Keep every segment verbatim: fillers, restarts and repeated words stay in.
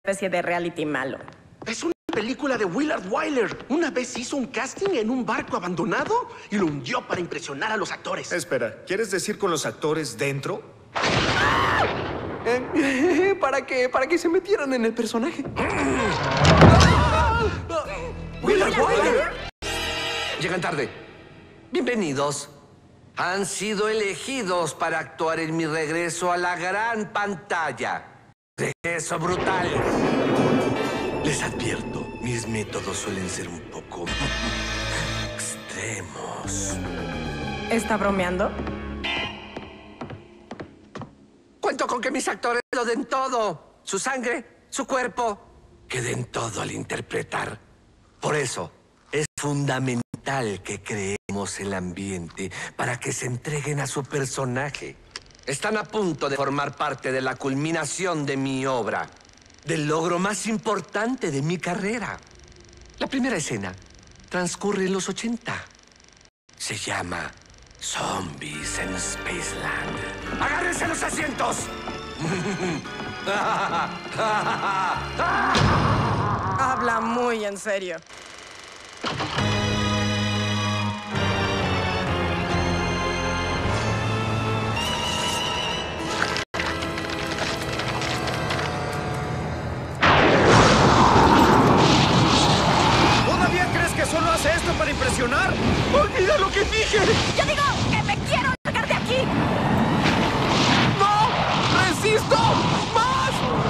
especie de reality malo. Es una película de Willard Wyler. Una vez hizo un casting en un barco abandonado y lo hundió para impresionar a los actores. Espera, ¿quieres decir con los actores dentro? Eh, ¿Para qué? Para que se metieran en el personaje. ¿Willard Wyler? Llegan tarde. Bienvenidos. Han sido elegidos para actuar en mi regreso a la gran pantalla. Regreso brutal. Les advierto, mis métodos suelen ser un poco extremos. ¿Está bromeando? Cuento con que mis actores lo den todo. Su sangre, su cuerpo, que den todo al interpretar. Por eso, es fundamental que creemos el ambiente para que se entreguen a su personaje. Están a punto de formar parte de la culminación de mi obra, del logro más importante de mi carrera. La primera escena transcurre en los ochenta. Se llama Zombies en Spaceland. ¡Agárrense los asientos! Habla muy en serio. ¿Todavía crees que solo hace esto para impresionar? ¡Olvida lo que dije! ¡Yo digo que me quiero largar de aquí! ¡No! ¡Resisto! ¡Más!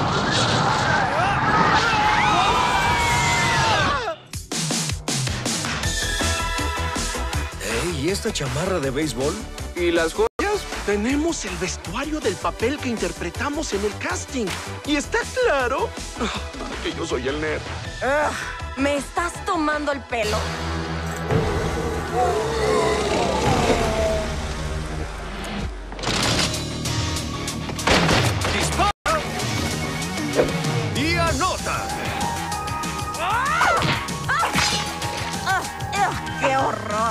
Ey, ¿y esta chamarra de béisbol? ¿Y las joyas? Tenemos el vestuario del papel que interpretamos en el casting. ¿Y está claro? Que yo soy el nerd. Ugh, ¿me estás tomando el pelo? ¡Dispara! ¡Y anota! ¡Ah! ¡Ah! ¡Ah! ¡Qué horror!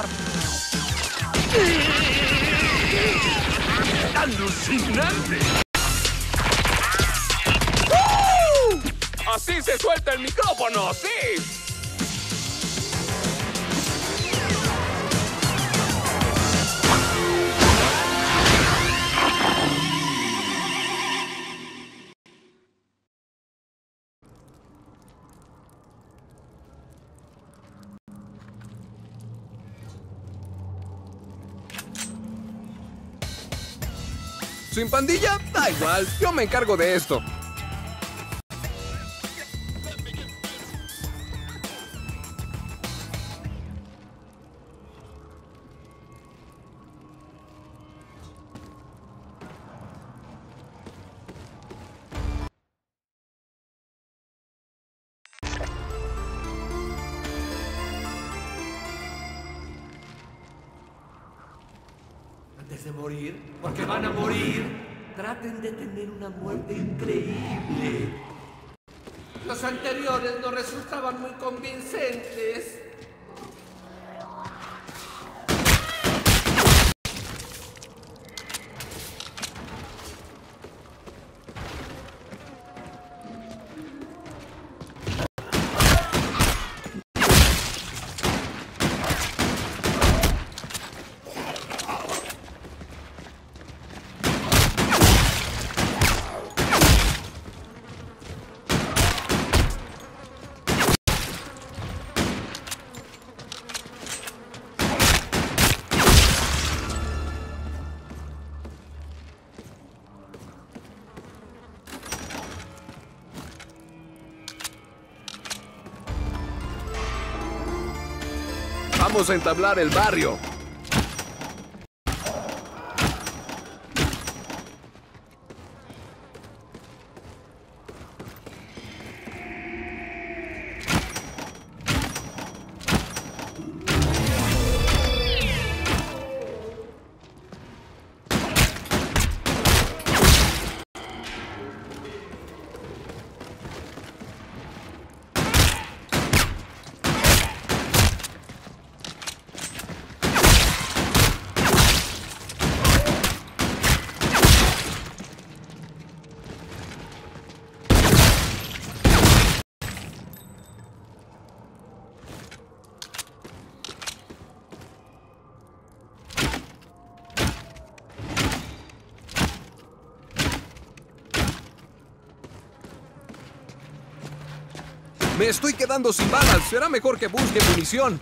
¡Alucinante! ¡Así se suelta el micrófono! ¡Sí! ¿Sin pandilla? Da igual, yo me encargo de esto. Antes de morir, porque van a morir, traten de tener una muerte increíble. Los anteriores no resultaban muy convincentes. Vamos a entablar el barrio. Me estoy quedando sin balas. Será mejor que busque munición.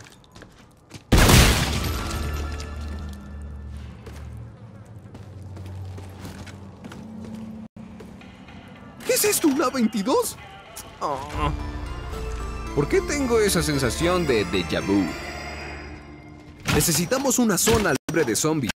¿Qué es esto? ¿Una veintidós? Oh. ¿Por qué tengo esa sensación de déjà vu? Necesitamos una zona libre de zombies.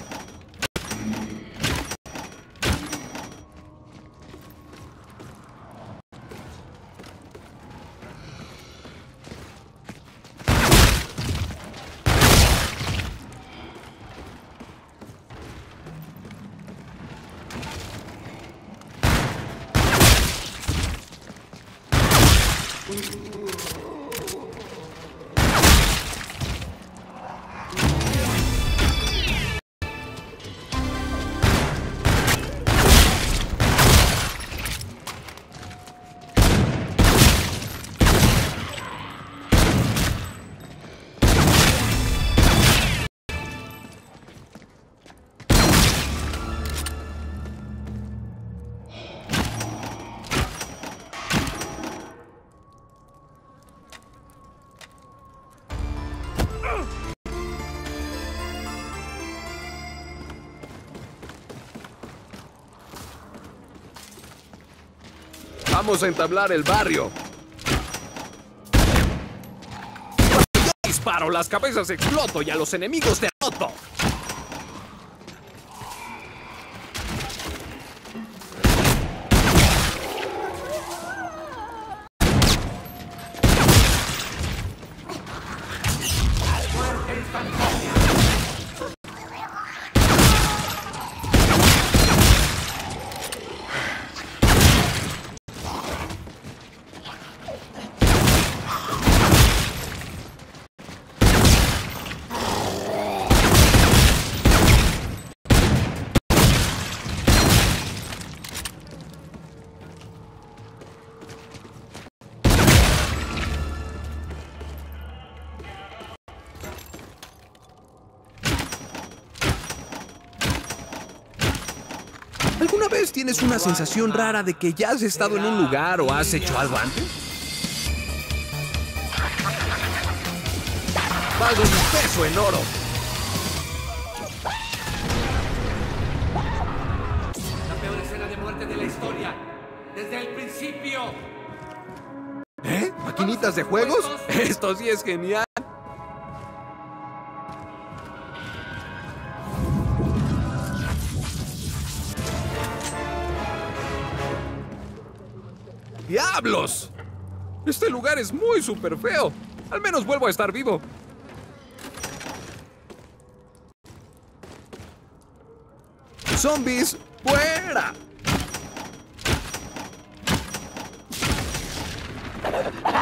Vamos a entablar el barrio. Cuando yo disparo, las cabezas exploto y a los enemigos derroto. ¿Alguna vez tienes una sensación rara de que ya has estado en un lugar o has hecho algo antes? Valgo mi peso en oro. La peor escena de muerte de la historia. Desde el principio. ¿Eh? ¿Maquinitas de juegos? Esto sí es genial. ¡Diablos! Este lugar es muy súper feo. Al menos vuelvo a estar vivo. ¡Zombies! ¡Fuera!